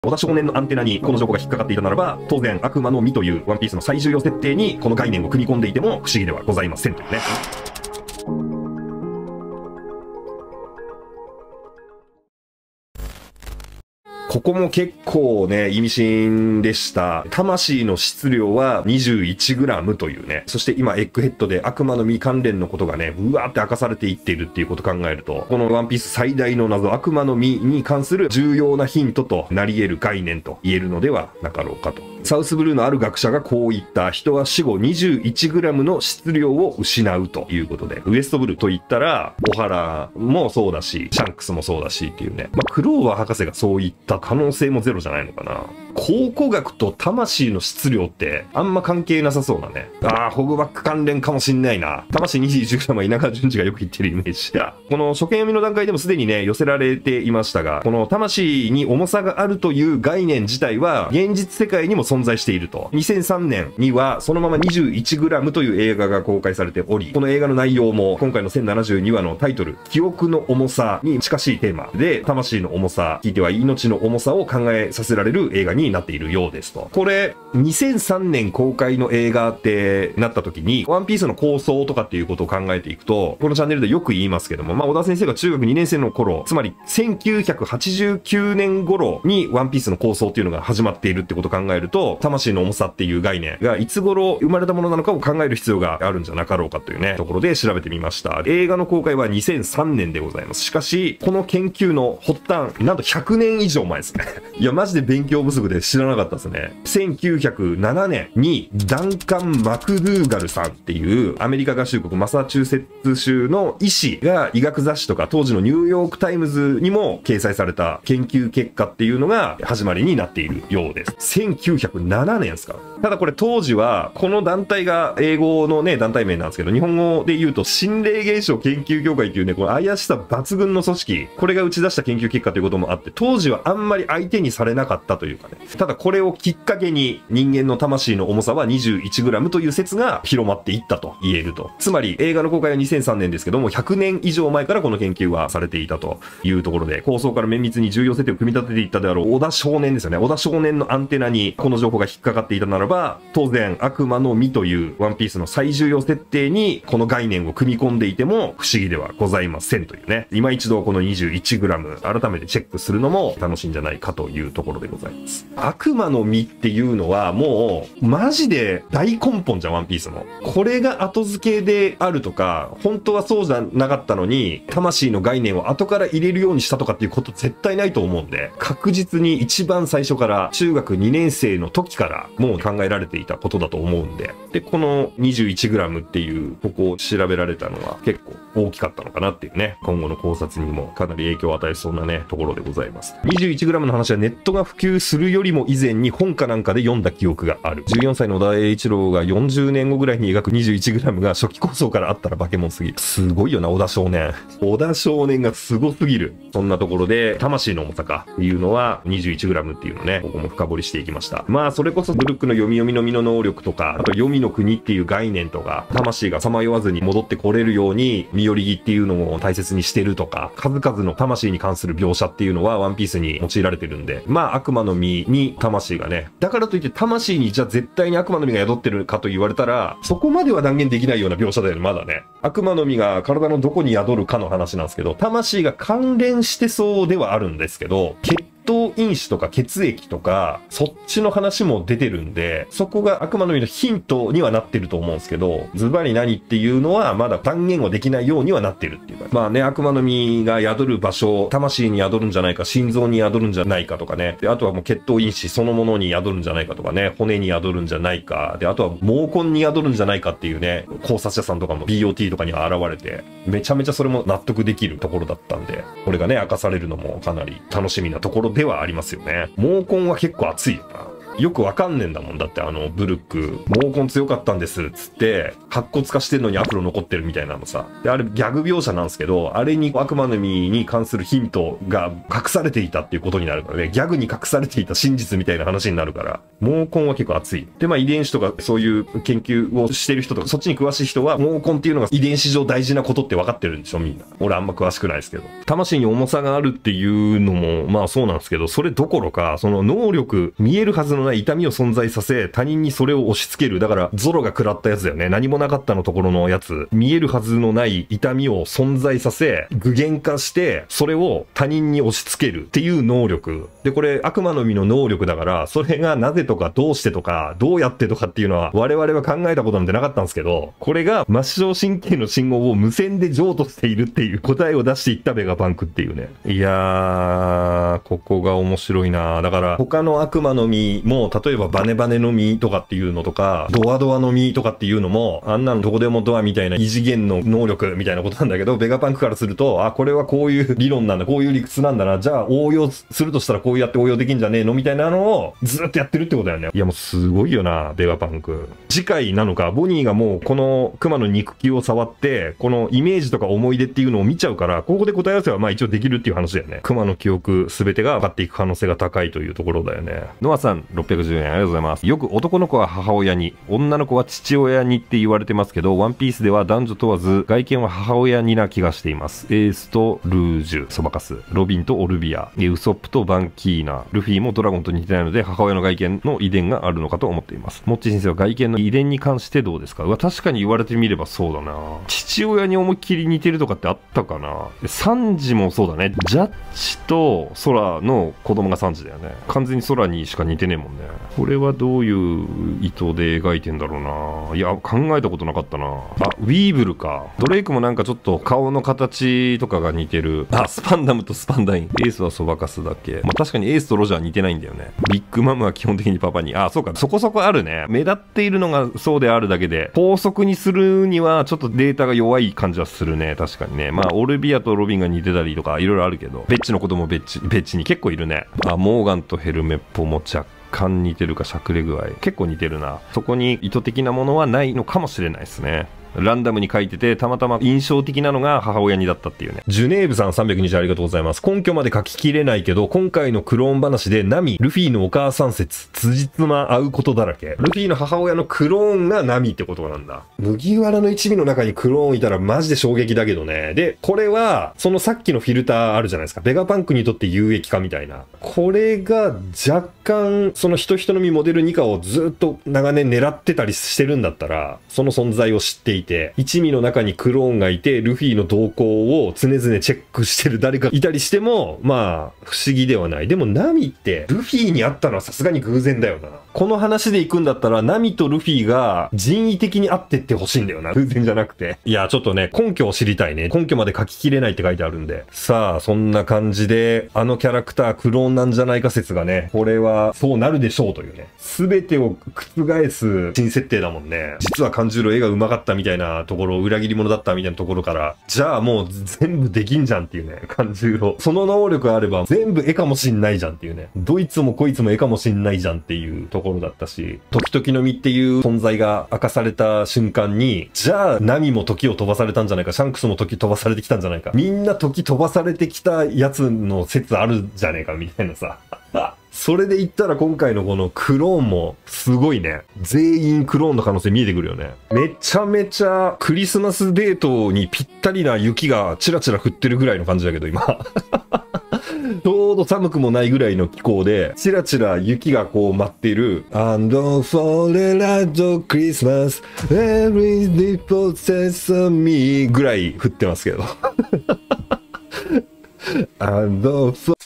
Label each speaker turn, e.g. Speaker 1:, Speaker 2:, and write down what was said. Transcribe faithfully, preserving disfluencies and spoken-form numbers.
Speaker 1: 小田少年のアンテナにこの情報が引っかかっていたならば、当然悪魔の実というワンピースの最重要設定にこの概念を組み込んでいても不思議ではございませんというね。ここも結構ね、意味深でした。魂の質量は にじゅういちグラム というね。そして今、エッグヘッドで悪魔の実関連のことがね、うわーって明かされていっているっていうことを考えると、このワンピース最大の謎、悪魔の実に関する重要なヒントとなり得る概念と言えるのではなかろうかと。サウスブルーのある学者がこう言った。人は死後 にじゅういちグラム の質量を失うということで。ウエストブルーと言ったら、オハラもそうだし、シャンクスもそうだしっていうね。まあ、クローバー博士がそう言った可能性もゼロじゃないのかな。考古学と魂の質量ってあんま関係なさそうなね。ああ、ホグバック関連かもしんないな。魂 にじゅういちグラム は稲川淳二がよく言ってるイメージだ。この初見読みの段階でもすでにね、寄せられていましたが、この魂に重さがあるという概念自体は現実世界にも存在していると。にせんさんねんにはそのまま にじゅういちグラム という映画が公開されており、この映画の内容も今回のせんななじゅうにわのタイトル、記憶の重さに近しいテーマで、魂の重さ、聞いては命の重さを考えさせられる映画になっているようですと。これ、にせんさんねん公開の映画ってなった時に、ワンピースの構想とかっていうことを考えていくと、このチャンネルでよく言いますけども、まあ、小田先生が中学にねん生の頃、つまりせんきゅうひゃくはちじゅうきゅうねん頃にワンピースの構想っていうのが始まっているってことを考えると、魂の重さっていう概念がいつ頃生まれたものなのかを考える必要があるんじゃなかろうかというね、ところで調べてみました。映画の公開はにせんさんねんでございます。しかし、この研究の発端、なんとひゃくねん以上前ですね。いや、マジで勉強不足で知らなかったですね。せんきゅうひゃくななねんにダンカン・マクドゥーガルさんっていうアメリカ合衆国マサチューセッツ州の医師が医学雑誌とか当時のニューヨークタイムズにも掲載された研究結果っていうのが始まりになっているようです。せんきゅうひゃくななねんですか。ただこれ当時はこの団体が英語のね団体名なんですけど、日本語で言うと心霊現象研究協会っていうね、この怪しさ抜群の組織、これが打ち出した研究結果ということもあって、当時はあんまり相手にされなかったというかね。ただこれをきっかけに人間の魂の重さは にじゅういちグラム という説が広まっていったと言えると。つまり映画の公開はにせんさんねんですけども、ひゃくねん以上前からこの研究はされていたというところで、構想から綿密に重要設定を組み立てていったであろう小田少年ですよね。小田少年のアンテナにこの情報が引っかかっていたならば、当然悪魔の実というワンピースの最重要設定にこの概念を組み込んでいても不思議ではございませんというね。今一度この にじゅういちグラム 改めてチェックするのも楽しいんじゃないかというところでございます。悪魔の実っていうのはもうマジで大根本じゃん、ワンピースの。これが後付けであるとか、本当はそうじゃなかったのに魂の概念を後から入れるようにしたとかっていうこと絶対ないと思うんで、確実に一番最初から中学にねん生の時からもう考えられていたことだと思うんで、でこの にじゅういちグラム っていうここを調べられたのは結構大きかったのかなっていうね、今後の考察にもかなり影響を与えそうなねところでございます。 にじゅういちグラム の話はネットが普及するよりも以前に本かなんかで読んだ記憶がある。じゅうよんさいの小田栄一郎がよんじゅうねんごぐらいに描く にじゅういちグラム が初期構想からあったら化け物すぎる。すごいよな、小田少年。小田少年がすごすぎる。そんなところで魂の重さかっていうのは にじゅういちグラム っていうのね、ここも深掘りしていきました。まあそれこそブルックの読み読みの実の能力とか、あと黄泉の国っていう概念とか、魂がさまよわずに戻ってこれるように身寄り木っていうのを大切にしてるとか、数々の魂に関する描写っていうのはワンピースに用いられてるんで、まあ悪魔の実に魂がね、だからといって魂にじゃあ絶対に悪魔の実が宿ってるかと言われたら、そこまでは断言できないような描写だよね、まだね。悪魔の実が体のどこに宿るかの話なんですけど、魂が関連してそうではあるんですけど、血糖因子とか血液とかそっちの話も出てるんで、そこが悪魔の実のヒントにはなってると思うんですけど、ズバリ何っていうのはまだ断言はできないようにはなってるっていうか、まあね、悪魔の実が宿る場所、魂に宿るんじゃないか、心臓に宿るんじゃないかとかね、であとはもう血糖因子そのものに宿るんじゃないかとかね、骨に宿るんじゃないか、であとは毛根に宿るんじゃないかっていうね、考察者さんとかも ビーオーティー とかには現れて、めちゃめちゃそれも納得できるところだったんで、これがね明かされるのもかなり楽しみなところではありますよね。毛根は結構熱いよな。 よくわかんねえんだもん。だってあの、ブルック、毛根強かったんです、つって、カッコつかしてんのにアフロ残ってるみたいなのさ。で、あれギャグ描写なんですけど、あれに悪魔の実に関するヒントが隠されていたっていうことになるからね、ギャグに隠されていた真実みたいな話になるから、毛根は結構熱い。で、まあ遺伝子とかそういう研究をしてる人とか、そっちに詳しい人は、毛根っていうのが遺伝子上大事なことって分かってるんでしょ、みんな。俺あんま詳しくないですけど。魂に重さがあるっていうのも、まあそうなんですけど、それどころか、その能力、見えるはずのない痛みを存在させ、他人にそれを押し付ける。だから、ゾロが食らったやつだよね。何もなかったのところのやつ。見えるはずのない痛みを存在させ、具現化して、それを他人に押し付けるっていう能力。で、これ、悪魔の実の能力だから、それがなぜとかどうしてとか、どうやってとかっていうのは、我々は考えたことなんてなかったんですけど、これが末梢神経の信号を無線で譲渡しているっていう答えを出していったベガパンクっていうね。いやー、ここが面白いな。だから、他の悪魔の実も、例えばバネバネの実とかっていうのとか、ドアドアの実とかっていうのも、あんなのどこでもドアみたいな異次元の能力みたいなことなんだけど、ベガパンクからすると、あ、これはこういう理論なんだ、こういう理屈なんだな、じゃあ応用するとしたらこうやって応用できんじゃねえのみたいなのをずっとやってるってことだよね。いやもうすごいよな、ベガパンク。次回なのか、ボニーがもうこの熊の肉球を触って、このイメージとか思い出っていうのを見ちゃうから、ここで答え合わせはまあ一応できるっていう話だよね。熊の記憶すべてが分かっていく可能性が高いというところだよね。ノアさん、ろっぴゃくじゅうえんありがとうございます。よく男の子は母親に、女の子は父親にって言われてますけど、ワンピースでは男女問わず、外見は母親にな気がしています。エースとルージュ、そばかす、ロビンとオルビア、ウソップとバンキーナ、ルフィもドラゴンと似てないので、母親の外見の遺伝があるのかと思っています。モッチー先生は外見の遺伝に関してどうですか？うわ、確かに言われてみればそうだな。父親に思いっきり似てるとかってあったかな。サンジもそうだね。ジャッジとソラの子供がサンジだよね。完全にソラにしか似てねえもんね。これはどういう意図で描いてんだろうな。いや、考えたことなかったな。あ、ウィーブルか。ドレイクもなんかちょっと顔の形とかが似てる。あ、スパンダムとスパンダイン。エースはそばかすだけ。まあ確かにエースとロジャー似てないんだよね。ビッグマムは基本的にパパに。あ、そうか。そこそこあるね。目立っているのがそうであるだけで、法則にするにはちょっとデータが弱い感じはするね。確かにね。まあ、オルビアとロビンが似てたりとか、いろいろあるけど、ベッチの子供ベッチ、ベッチに結構いるね。あ、モーガンとヘルメッポも若干似てるか、しゃくれ具合。結構似てるな。そこに意図的なものはないのかもしれないですね。ランダムに書いてて、たまたま印象的なのが母親にだったっていうね。ジュネーブさんさんびゃくにじゅうありがとうございます。根拠まで書ききれないけど、今回のクローン話でナミ、ルフィのお母さん説、辻褄合うことだらけ。ルフィの母親のクローンがナミってことなんだ。麦わらの一味の中にクローンいたらマジで衝撃だけどね。で、これは、そのさっきのフィルターあるじゃないですか。ベガパンクにとって有益化みたいな。これが若干、その人人のみモデルにかをずっと長年狙ってたりしてるんだったら、その存在を知っていて、一味の中にクローンがいて、ルフィの動向を常々チェックしてる誰かいたりしても、まあ、不思議ではない。でも、ナミって、ルフィに会ったのはさすがに偶然だよな。この話で行くんだったら、ナミとルフィが人為的に会ってってほしいんだよな。偶然じゃなくて。いや、ちょっとね、根拠を知りたいね。根拠まで書ききれないって書いてあるんで。さあ、そんな感じで、あのキャラクタークローンなんじゃないか説がね、これはそうなるでしょうというね。すべてを覆す新設定だもんね。実は勘十郎絵が上手かったみたいなところ、裏切り者だったみたいなところから、じゃあもう全部できんじゃんっていうね、勘十郎。その能力あれば全部絵かもしんないじゃんっていうね。どいつもこいつも絵かもしんないじゃんっていうところだったし、時々の実っていう存在が明かされた瞬間に、じゃあナミも時を飛ばされたんじゃないか、シャンクスも時飛ばされてきたんじゃないか。みんな時飛ばされてきたやつの説あるじゃねえかみたいなさ。それで言ったら今回のこのクローンもすごいね。全員クローンの可能性見えてくるよね。めちゃめちゃクリスマスデートにぴったりな雪がチラチラ降ってるぐらいの感じだけど今。ちょうど寒くもないぐらいの気候で、チラチラ雪がこう舞っている。And for the light of Christmas, every day possess me ぐらい降ってますけど。And for